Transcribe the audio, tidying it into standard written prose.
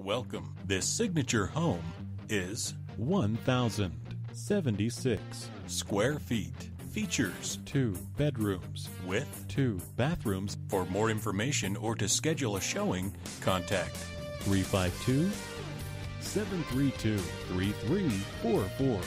Welcome. This signature home is 1,076 square feet. Features 2 bedrooms with 2 bathrooms. For more information or to schedule a showing, contact 352-732-3344.